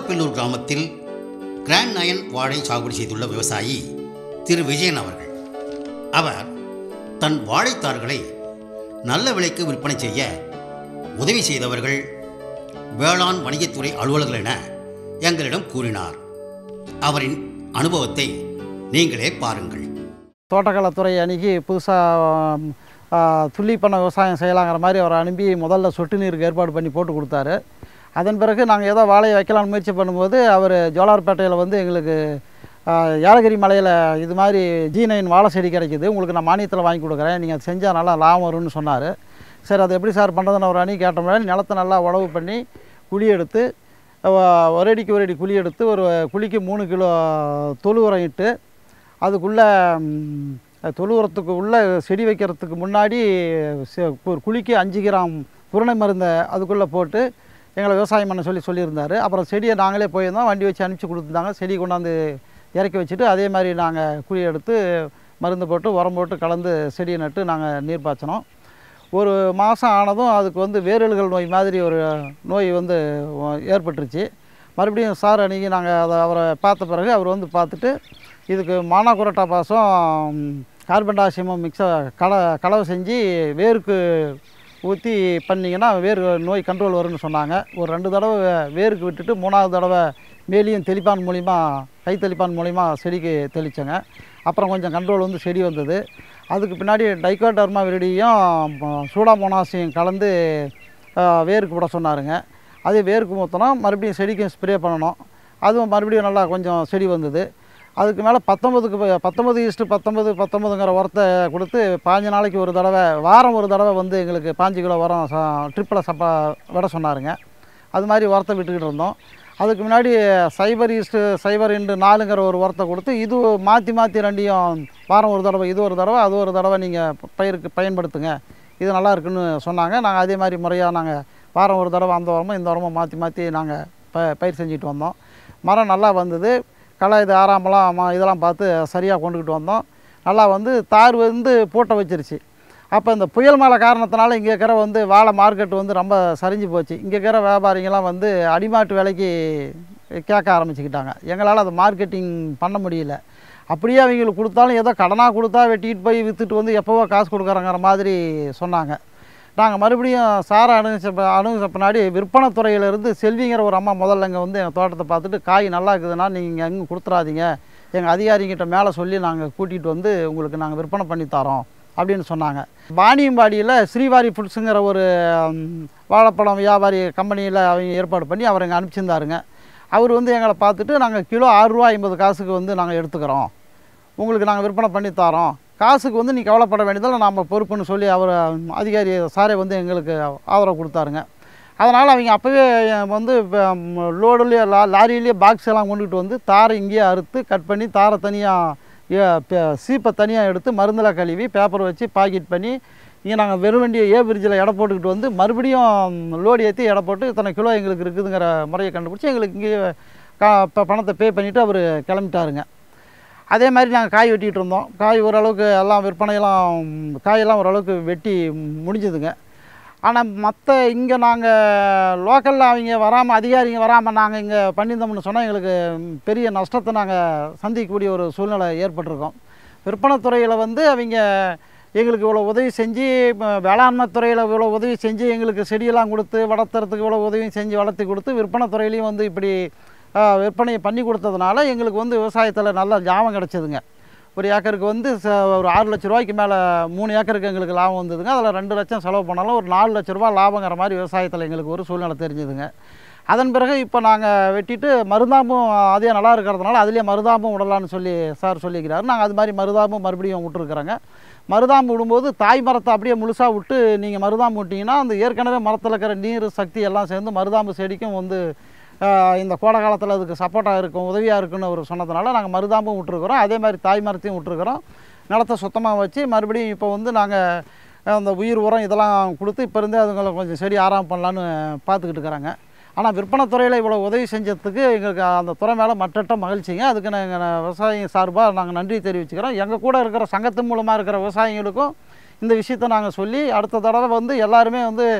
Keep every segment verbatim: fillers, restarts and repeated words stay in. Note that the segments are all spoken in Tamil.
கோலப்பில்லூர் கிராமத்தில் கிராண்ட் நயன் வாழை சாகுபடி செய்துள்ள விவசாயி திரு விஜயன் அவர்கள். அவர் தன் வாழைத்தார்களை நல்ல விலைக்கு விற்பனை செய்ய உதவி செய்தவர்கள் வேளாண் வணிகத்துறை அலுவலர்கள் என எங்களிடம் கூறினார். அவரின் அனுபவத்தை நீங்களே பாருங்கள். தோட்டக்கலைத்துறை அணுகி புதுசாக துள்ளி பண்ண விவசாயம் செய்யலாங்கிற மாதிரி அவரை அனுப்பி முதல்ல சொட்டு நீருக்கு ஏற்பாடு பண்ணி போட்டு கொடுத்தாரு. அதன் பிறகு நாங்கள் ஏதோ வாழையை வைக்கலான்னு முயற்சி பண்ணும்போது அவர் ஜோலார்பேட்டையில் வந்து எங்களுக்கு ஏலகிரி மலையில் இது மாதிரி ஜி நைன் வாழை செடி கிடைக்கிது, உங்களுக்கு நான் மானியத்தில் வாங்கி கொடுக்குறேன், நீங்கள் அது செஞ்சால் நல்லா லாபம் வரும்னு சொன்னார். சரி, அது எப்படி சார் பண்ணுறதுன்னு ஒரு அணி கேட்டோம்னா நிலத்தை நல்லா உழவு பண்ணி குழி எடுத்து ஒரு அடிக்கு ஒரு அடி குழி எடுத்து ஒரு குழிக்கு மூணு கிலோ தொழு உரம் இட்டு அதுக்குள்ளே தொழு உரத்துக்கு உள்ளே செடி வைக்கிறதுக்கு முன்னாடி ஒரு குழிக்கு அஞ்சு கிராம் குருணை மருந்தை அதுக்குள்ளே போட்டு எங்களை விவசாயம் பண்ண சொல்லி சொல்லியிருந்தார். அப்புறம் செடியை நாங்களே போயிருந்தோம், வண்டி வச்சு அனுப்பிச்சி கொடுத்துருந்தாங்க. செடி கொண்டாந்து இறக்கி வச்சுட்டு அதே மாதிரி நாங்கள் குழி எடுத்து மருந்து போட்டு உரம் போட்டு கலந்து செடியை நட்டு நாங்கள் நீர் பாய்ச்சினோம். ஒரு மாதம் ஆனதும் அதுக்கு வந்து வேரல்கள் நோய் மாதிரி ஒரு நோய் வந்து ஏற்பட்டுருச்சு. மறுபடியும் சார் அன்றைக்கி நாங்கள் அதை அவரை பார்த்த பிறகு அவர் வந்து பார்த்துட்டு இதுக்கு மானாகுரட்டா பாசம் கார்பன்டாசியமும் மிக்ஸை கல கலவை செஞ்சு வேருக்கு ஊற்றி பண்ணிங்கன்னா வேர் நோய் கண்ட்ரோல் வரும்னு சொன்னாங்க. ஒரு ரெண்டு தடவை வேருக்கு விட்டுட்டு மூணாவது தடவை மேலேயும் தெளிப்பான் மூலிமா கை தெளிப்பான் மூலிமா செடிக்கு தெளித்தேங்க. அப்புறம் கொஞ்சம் கண்ட்ரோல் வந்து செடி வந்தது. அதுக்கு பின்னாடி டைகோடர்மா விரிடியும் சூடாமோனாஸையும் கலந்து வேருக்கு விட சொன்னாருங்க. அது வேருக்கு ஊற்றினா மறுபடியும் செடிக்கும் ஸ்ப்ரே பண்ணணும். அதுவும் மறுபடியும் நல்லா கொஞ்சம் செடி வந்தது. அதுக்கு மேலே பத்தொம்பதுக்கு பத்தொம்பது ஈஸ்ட்டு பத்தொம்பது பத்தொம்பதுங்கிற உரத்தை கொடுத்து பாஞ்சு நாளைக்கு ஒரு தடவை வாரம் ஒரு தடவை வந்து எங்களுக்கு பாஞ்சு கிலோ உரம் ட்ரிப்பில் சப்பா விட சொன்னாருங்க. அது மாதிரி உரத்தை விட்டுக்கிட்டு இருந்தோம். அதுக்கு முன்னாடி சைபர் ஈஸ்ட்டு சைபர் இண்டு நாலுங்கிற ஒரு உரத்தை கொடுத்து இது மாற்றி மாற்றி ரெண்டையும் வாரம் ஒரு தடவை இது ஒரு தடவை அது ஒரு தடவை நீங்கள் பயிருக்கு பயன்படுத்துங்க, இது நல்லா இருக்குன்னு சொன்னாங்க. நாங்கள் அதே மாதிரி முறையாக நாங்கள் வாரம் ஒரு தடவை அந்த உரமும் இந்த உரமும் மாற்றி மாற்றி நாங்கள் ப பயிர் செஞ்சுட்டு வந்தோம். மரம் நல்லா வந்தது. களை இது ஆறாமலாம் இதெல்லாம் பார்த்து சரியாக கொண்டுக்கிட்டு வந்தோம். நல்லா வந்து தார் வந்து பூட்டை வச்சிருச்சு. அப்போ இந்த புயல் மழை காரணத்தினால இங்கே இருக்கிற வந்து வாழை மார்க்கெட் வந்து ரொம்ப சரிஞ்சு போச்சு. இங்கே இருக்கிற வியாபாரிங்கெல்லாம் வந்து அடிமாட்டு விலைக்கு கேட்க ஆரம்பிச்சுக்கிட்டாங்க. எங்களால் அதை மார்க்கெட்டிங் பண்ண முடியல. அப்படியே அவங்களுக்கு கொடுத்தாலும் ஏதோ கடனாக கொடுத்தா வெட்டிக்கிட்டு போய் விற்றுட்டு வந்து எப்போவோ காசு கொடுக்குறங்கிற மாதிரி சொன்னாங்க. நாங்கள் மறுபடியும் சாரை அணுகிச்ச அணுகிச்ச பின்னாடி விற்பனை துறையிலேருந்து செல்விங்கிற ஒரு அம்மா முதல்ல இங்கே வந்து எங்கள் தோட்டத்தை பார்த்துட்டு காய் நல்லா இருக்குதுன்னா நீங்கள் எங்கே கொடுத்துறாதீங்க, எங்கள் அதிகாரிங்கிட்ட மேலே சொல்லி நாங்கள் கூட்டிகிட்டு வந்து உங்களுக்கு நாங்கள் விற்பனை பண்ணி தரோம் அப்படின்னு சொன்னாங்க. வாணியம்பாடியில் ஸ்ரீவாரி ஃபுட்ஸுங்கிற ஒரு வாழைப்பழம் வியாபாரி கம்பெனியில் அவங்க ஏற்பாடு பண்ணி அவர் எங்கே அனுப்பிச்சிருந்தாருங்க. அவர் வந்து எங்களை பார்த்துட்டு நாங்கள் கிலோ ஆறுரூவா ஐம்பது காசுக்கு வந்து நாங்கள் எடுத்துக்கிறோம், உங்களுக்கு நாங்கள் விற்பனை பண்ணி தரோம், காசுக்கு வந்து நீ கவலைப்பட வேண்டியதில் நாம் பொறுப்புன்னு சொல்லி அவர் அதிகாரி சாரே வந்து எங்களுக்கு ஆதரவு கொடுத்தாருங்க. அதனால் அவங்க அப்போவே வந்து லோடுலேயே லா லாரியிலேயே பாக்ஸ் எல்லாம் கொண்டுகிட்டு வந்து தாரை இங்கேயே அறுத்து கட் பண்ணி தாரை தனியாக சீப்பை தனியாக எடுத்து மருந்தில் கழுவி பேப்பர் வச்சு பாக்கெட் பண்ணி இங்கே நாங்கள் வெறும் வண்டியை ஏ பிரிட்ஜில் எடை போட்டுக்கிட்டு வந்து மறுபடியும் லோடு ஏற்றி எடை போட்டு இத்தனை கிலோ எங்களுக்கு இருக்குதுங்கிற முறையை கண்டுபிடிச்சி எங்களுக்கு இங்கே கா இப்போ பணத்தை பே பண்ணிவிட்டு அவர் கிளம்பிட்டாருங்க. அதே மாதிரி நாங்கள் காய் வெட்டிகிட்டு இருந்தோம். காய் ஓரளவுக்கு எல்லாம் விற்பனையெல்லாம் காயெல்லாம் ஓரளவுக்கு வெட்டி முடிஞ்சுதுங்க. ஆனால் மற்ற இங்கே நாங்கள் லோக்கலில் அவங்க வராமல் அதிகாரிங்க வராமல் நாங்கள் இங்கே பண்ணியிருந்தோம்னு சொன்னால் எங்களுக்கு பெரிய நஷ்டத்தை நாங்கள் சந்திக்கக்கூடிய ஒரு சூழ்நிலை ஏற்பட்டிருக்கோம். விற்பனை துறையில் வந்து அவங்க எங்களுக்கு இவ்வளோ உதவி செஞ்சு வேளாண்மை துறையில் இவ்வளோ உதவி செஞ்சு எங்களுக்கு செடியெல்லாம் கொடுத்து வளர்த்துறதுக்கு இவ்வளோ உதவியும் செஞ்சு வளர்த்தி கொடுத்து விற்பனை துறையிலையும் வந்து இப்படி விற்பனையை பண்ணி கொடுத்ததுனால எங்களுக்கு வந்து விவசாயத்தில் நல்ல லாபம் கிடச்சிதுங்க. ஒரு ஏக்கருக்கு வந்து ஒரு ஆறு லட்ச ரூபாய்க்கு மேலே மூணு ஏக்கருக்கு எங்களுக்கு லாபம் வந்ததுங்க. அதில் ரெண்டு லட்சம் செலவு பண்ணாலும் ஒரு நாலு லட்ச ரூபா லாபங்கிற மாதிரி விவசாயத்தில் எங்களுக்கு ஒரு சூழ்நிலை தெரிஞ்சுதுங்க. அதன் பிறகு இப்போ நாங்கள் வெட்டிட்டு மருதாம்பும் அதே நல்லா இருக்கிறதுனால அதுலேயே மருதாம்பும் விடலான்னு சொல்லி சார் சொல்லிக்கிறாரு. நாங்கள் அது மாதிரி மருதாம்பும் மறுபடியும் விட்டுருக்குறோங்க. மருதாம்பு விடும்போது தாய் மரத்தை அப்படியே முழுசாக விட்டு நீங்கள் மருதாம்பு விட்டிங்கன்னா அந்த ஏற்கனவே மரத்தில் இருக்கிற நீர் சக்தி எல்லாம் சேர்ந்து மருதாம்பு செடிக்கும் வந்து இந்த கோடை காலத்தில் அதுக்கு சப்போர்ட்டாக இருக்கும் உதவியாக இருக்குன்னு அவர் சொன்னதுனால நாங்கள் மருதாம்பும் விட்டுருக்குறோம். அதே மாதிரி தாய் மரத்தையும் விட்டுருக்குறோம். நிலத்தை சுத்தமாக வச்சு மறுபடியும் இப்போ வந்து நாங்கள் அந்த உயிர் உரம் இதெல்லாம் கொடுத்து இப்போ இருந்தே அதுங்களை கொஞ்சம் செடி ஆராம் பண்ணலான்னு பார்த்துக்கிட்டு இருக்கிறாங்க. ஆனால் விற்பனை துறையில் இவ்வளோ உதவி செஞ்சதுக்கு எங்களுக்கு அந்த துறை மேலே மற்றற்ற மகிழ்ச்சிங்க. அதுக்கு நாங்கள் விவசாயிங்க சார்பாக நாங்கள் நன்றி தெரிவிச்சுக்கிறோம். எங்கள் கூட இருக்கிற சங்கத்தின் மூலமாக இருக்கிற விவசாயிகளுக்கும் இந்த விஷயத்தை நாங்கள் சொல்லி அடுத்த தடவை வந்து எல்லாருமே வந்து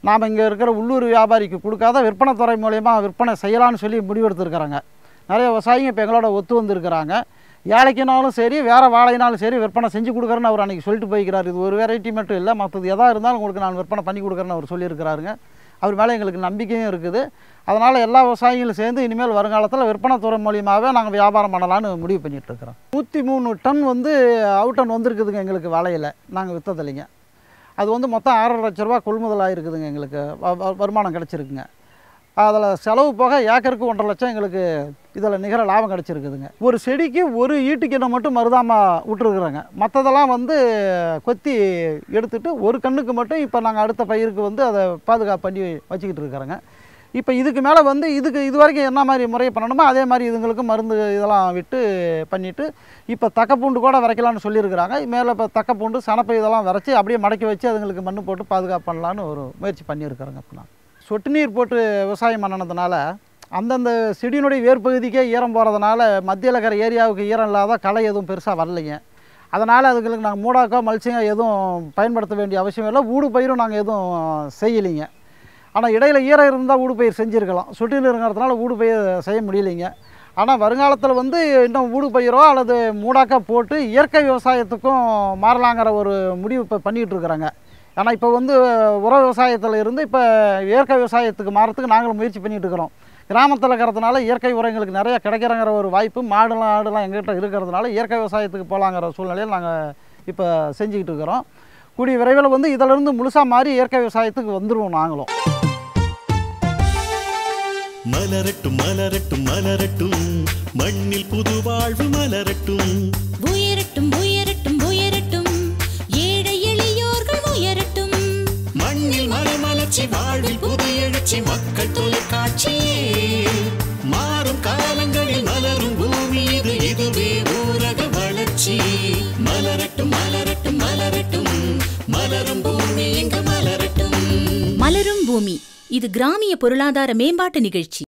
நாம் இங்கே இருக்கிற உள்ளூர் வியாபாரிக்கு கொடுக்காத விற்பனை துறை மூலயமா விற்பனை செய்யலான்னு சொல்லி முடிவெடுத்துருக்குறாங்க. நிறைய விவசாயிங்க இப்போ எங்களோட ஒத்து வந்திருக்கிறாங்க. ஏழைக்குனாலும் சரி வேறு வாழைனாலும் சரி விற்பனை செஞ்சு கொடுக்குறேன்னு அவர் அன்றைக்கி சொல்லிட்டு போய்க்கிறார். இது ஒரு வெரைட்டி மட்டும் இல்லை, மற்றது எதாக இருந்தாலும் உங்களுக்கு நான் விற்பனை பண்ணி கொடுக்குறேன்னு அவர் சொல்லியிருக்கிறாருங்க. அவர் மேலே எங்களுக்கு நம்பிக்கையும் இருக்குது. அதனால் எல்லா விவசாயிகளும் சேர்ந்து இனிமேல் வருங்காலத்தில் விற்பனை துறை மூலியமாகவே நாங்கள் வியாபாரம் பண்ணலான்னு முடிவு பண்ணிகிட்ருக்கிறோம். நூற்றி மூணு டன் வந்து அவுட் டன் வந்திருக்குதுங்க எங்களுக்கு வாழையில் நாங்கள் விற்றதில்லைங்க. அது வந்து மொத்தம் ஆறரை லட்ச ரூபா கொள்முதல் ஆகிருக்குதுங்க. எங்களுக்கு வருமானம் கிடச்சிருக்குங்க. அதில் செலவு போக ஏக்கருக்கு ஒன்றரை லட்சம் எங்களுக்கு இதில் நிகர லாபம் கிடச்சிருக்குதுங்க. ஒரு செடிக்கு ஒரு ஈட்டுக்கிணை மட்டும் மருதாமல் விட்டுருக்குறோங்க. மற்றதெல்லாம் வந்து கொத்தி எடுத்துகிட்டு ஒரு கண்ணுக்கு மட்டும் இப்போ நாங்கள் அடுத்த பயிருக்கு வந்து அதை பாதுகாப்பு பண்ணி வச்சுக்கிட்டு இருக்கிறோங்க. இப்போ இதுக்கு மேலே வந்து இதுக்கு இது வரைக்கும் என்ன மாதிரி முறையை பண்ணணுமோ அதே மாதிரி இதுங்களுக்கு மருந்து இதெல்லாம் விட்டு பண்ணிவிட்டு இப்போ தக்கப்பூண்டு கூட விரைக்கலான்னு சொல்லியிருக்கிறாங்க. மேலே இப்போ தக்கப்பூண்டு சனப்பை இதெல்லாம் விரைச்சி அப்படியே மடக்கி வச்சு அதுங்களுக்கு மண் போட்டு பாதுகாப்பு பண்ணலான்னு ஒரு முயற்சி பண்ணியிருக்கிறோங்க. இப்போ நான் சொட்டு நீர் போட்டு விவசாயம் பண்ணினதுனால அந்தந்த செடியினுடைய வேர்பகுதிக்கே ஈரம் போகிறதுனால மத்தியில் இருக்கிற ஏரியாவுக்கு ஈரம் இல்லாத களை எதுவும் பெருசாக வரலைங்க. அதனால் அதுங்களுக்கு நாங்கள் மூடாக்கோ மல்ச்சிங்கோ எதுவும் பயன்படுத்த வேண்டிய அவசியம் இல்லை. ஊடு பயிரும் நாங்கள் எதுவும் செய்யலைங்க. ஆனால் இடையில் ஈரம் இருந்தால் ஊடு பயிர் செஞ்சுருக்கலாம். சொட்டு நீர் இருக்கிறதுனால ஊடு பயிர் செய்ய முடியலைங்க. ஆனால் வருங்காலத்தில் வந்து இன்னும் ஊடு பயிரோ அல்லது மூடாக்கா போட்டு இயற்கை விவசாயத்துக்கும் மாறலாங்கிற ஒரு முடிவு இப்போ பண்ணிகிட்டு இருக்கிறாங்க. ஏன்னா இப்போ வந்து உர விவசாயத்தில் இருந்து இப்போ இயற்கை விவசாயத்துக்கு மாறத்துக்கு நாங்களும் முயற்சி பண்ணிகிட்டு இருக்கிறோம். கிராமத்தில் இருக்கிறதுனால இயற்கை உரங்களுக்கு நிறையா கிடைக்கிறங்கிற ஒரு வாய்ப்பு மாடுலாம் ஆடுலாம் எங்கள்கிட்ட இருக்கிறதுனால இயற்கை விவசாயத்துக்கு போகலாங்கிற சூழ்நிலையில் நாங்கள் இப்போ செஞ்சுக்கிட்டு இருக்கிறோம். கூடிய விரைவில் வந்து இதிலிருந்து முழுசாக மாறி இயற்கை விவசாயத்துக்கு வந்துடுவோம் நாங்களும். மலரட்டும் மலரட்டும் மலரட்டும் மண்ணில் புது வாழ்வு மலரட்டும். உயரட்டும் உயரட்டும் உயரட்டும் ஏழை எளியோர்கள் உயரட்டும். மண்ணில் மலமலர்ச்சி வாழ்வில் புது எழுச்சி மக்கள் தொலைக்காட்சியே. மாறும் காலங்களில் மலரும் பூமி இது, இதுவே ஊரக வளர்ச்சி. மலரட்டும் மலரட்டும் மலரட்டும் மலரும் பூமி இங்கு மலரட்டும். மலரும் பூமி இது கிராமிய பொருளாதார மேம்பாட்டு நிகழ்ச்சி.